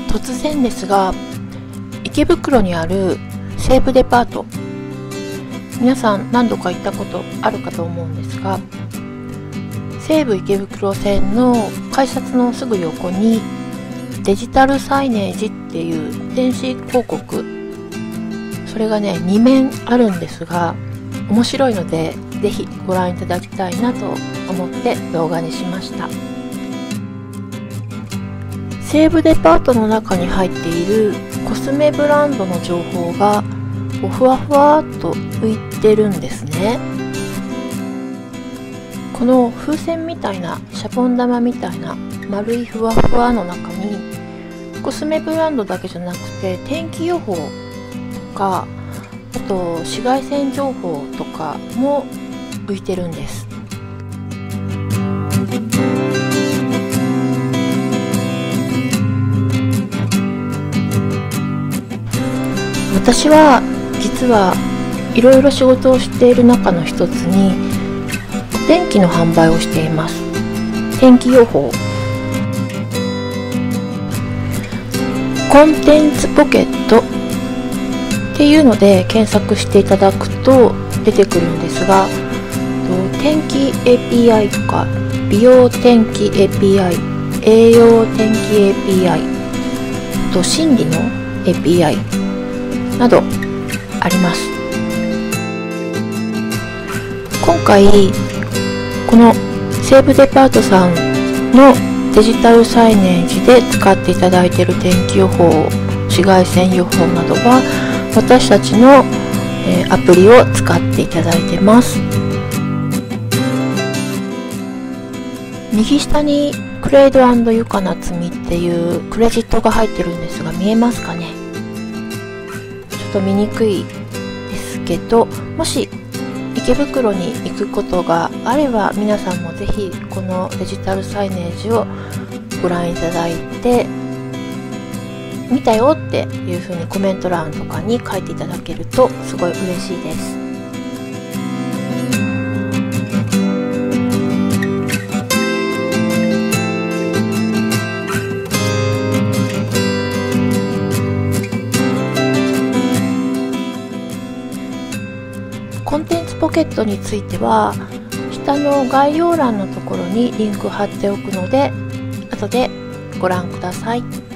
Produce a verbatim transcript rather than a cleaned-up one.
突然ですが、池袋にある西武デパート、皆さん何度か行ったことあるかと思うんですが、西武池袋線の改札のすぐ横にデジタルサイネージっていう電子広告、それがねに面あるんですが、面白いのでぜひご覧いただきたいなと思って動画にしました。西武デパートの中に入っているコスメブランドの情報がふわふわっと浮いてるんですね。この風船みたいなシャボン玉みたいな丸いふわふわの中にコスメブランドだけじゃなくて天気予報とか、あと紫外線情報とかも浮いてるんです。私は実はいろいろ仕事をしている中の一つにお天気の販売をしています。天気予報、コンテンツポケットっていうので検索していただくと出てくるんですが、天気 エーピーアイ とか美容天気 エーピーアイ、栄養天気 エーピーアイ、あと心理の エーピーアイなどあります。今回この西武デパートさんのデジタルサイネージで使っていただいている天気予報、紫外線予報などは私たちの、えー、アプリを使っていただいてます。右下にクレイド&ゆかなつみっていうクレジットが入ってるんですが、見えますかね。ちょっと見にくいですけど、もし池袋に行くことがあれば皆さんもぜひこのデジタルサイネージをご覧いただいて、見たよっていう風にコメント欄とかに書いていただけるとすごい嬉しいです。コンテンツポケットについては下の概要欄のところにリンク貼っておくので後でご覧ください。